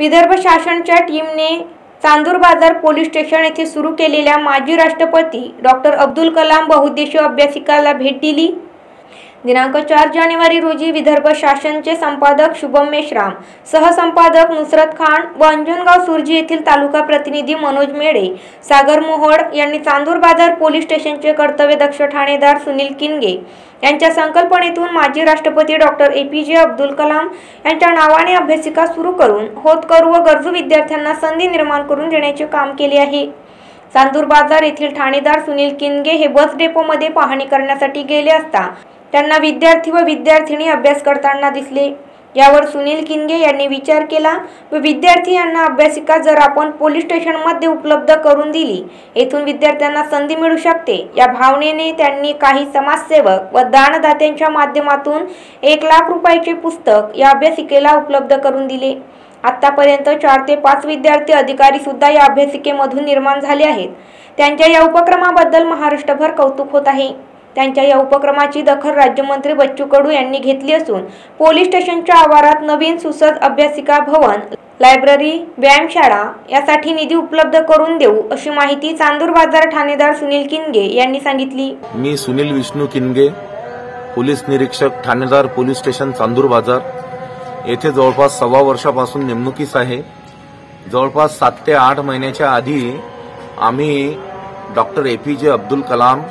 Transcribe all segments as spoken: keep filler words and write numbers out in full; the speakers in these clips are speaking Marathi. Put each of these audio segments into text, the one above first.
विदर्भ शासनच्या टीमने चांदूर बाजार पोलीस स्टेशन येथे सुरू केलेल्या माजी राष्ट्रपती डॉक्टर अब्दुल कलाम बहुउद्देशीय अभ्यासिकाला भेट दिली। दिनांक चार जानेवारी रोजी विदर्भ शासनचे संपादक शुभम मेश्राम, सहसंपादक नुसरत खान व अंजनगाव सुरजी येथील तालुका प्रतिनिधी मनोज मेढे, सागर मोहोड यांनी चांदूर बाजार पोलीस स्टेशनचे कर्तव्यदक्ष ठाणेदार सुनील किनगे यांच्या संकल्पनेतून माजी राष्ट्रपती डॉक्टर ए पी जे अब्दुल कलाम यांच्या नावाने अभ्यासिका सुरू करून होतकरू व गरजू विद्यार्थ्यांना संधी निर्माण करून देण्याचे काम केले आहे। चांदूर बाजार येथील ठाणेदार सुनील किनगे हे बस डेपोमध्ये पाहणी करण्यासाठी गेले असता त्यांना विद्यार्थी व विद्यार्थिनी अभ्यास करताना दिसले। यावर सुनील किनगे यांनी विचार केला व विद्यार्थी यांना अभ्यासिका जर आपण पोलीस स्टेशनमध्ये उपलब्ध करून दिली, येथून विद्यार्थ्यांना संधी मिळू शकते। या भावनेने त्यांनी काही समाजसेवक व दानदात्यांच्या माध्यमातून एक लाख रुपयाचे पुस्तक या अभ्यासिकेला उपलब्ध करून दिले। आतापर्यंत चार ते पाच विद्यार्थी अधिकारी सुद्धा या अभ्यासिकेमधून निर्माण झाले आहेत। त्यांच्या या उपक्रमाबद्दल महाराष्ट्रभर कौतुक होत आहे। त्यांच्या या उपक्रमाची दखल राज्यमंत्री बच्चू कडू यांनी घेतली असून पोलीस स्टेशनच्या आवारात नवीन सुसज्ज अभ्यासिका भवन, लायब्ररी, व्यायामशाळा यासाठी निधी उपलब्ध करून देऊ अशी माहिती चांदूर बाजार ठाणेदार सुनील किनगे यांनी सांगितली। मी सुनील विष्णू किनगे, पोलीस निरीक्षक, ठाणेदार पोलीस स्टेशन चांदूर बाजार येथे जवळपास सव्वा वर्षापासून नेमणुकीस आहे। जवळपास सात ते आठ महिन्याच्या आधी आम्ही डॉक्टर ए पी जे अब्दुल कलाम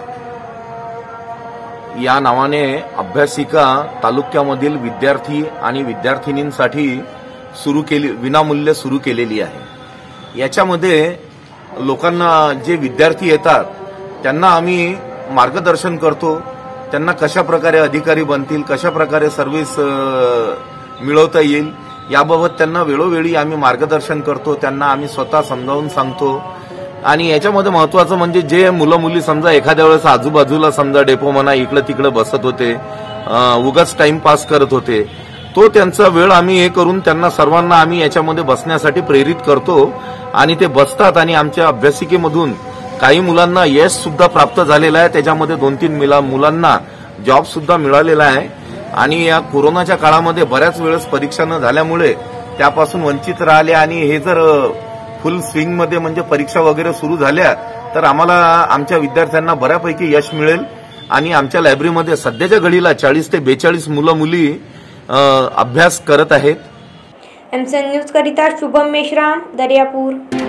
या नावाने अभ्यासिका तालुक्यामधील विद्यार्थी आणि विद्यार्थिनींसाठी सुरू केली, विनामूल्य सुरू केलेली आहे। याच्यामध्ये लोकांना जे विद्यार्थी येतात त्यांना आम्ही मार्गदर्शन करतो, त्यांना कशा प्रकारे अधिकारी बनतील, कशा प्रकारे सर्व्हिस मिळवता येईल याबाबत त्यांना वेळोवेळी आम्ही मार्गदर्शन करतो, त्यांना आम्ही स्वतः समजावून सांगतो। आणि याच्यामध्ये महत्वाचं म्हणजे जे मुलं मुली समजा एखाद्या वेळेस आजूबाजूला समजा डेपो म्हणा इकडे तिकडे बसत होते, उगाच टाइमपास करत होते, तो त्यांचा वेळ आम्ही हे करून त्यांना सर्वांना आम्ही याच्यामध्ये बसण्यासाठी प्रेरित करतो आणि ते बसतात। आणि आमच्या अभ्यासिकेमधून काही मुलांना यश सुद्धा प्राप्त झालेलं आहे, त्याच्यामध्ये दोन तीन मुलांना जॉब सुद्धा मिळालेला आहे। आणि या कोरोनाच्या काळामध्ये बऱ्याच वेळेस परीक्षा न झाल्यामुळे त्यापासून वंचित राहिले आणि हे जर फुल स्विंग मध्ये म्हणजे परीक्षा वगैरे सुरू झाल्या तर आम्हाला आमच्या विद्यार्थ्यांना बऱ्यापैकी यश मिळेल। आणि आमच्या लायब्ररीमध्ये सध्याच्या घडीला चाळीस ते बेचाळीस मुलं मुली अभ्यास करत आहेत। एमसीएन न्यूज करिता शुभम मेश्राम, दर्यापूर।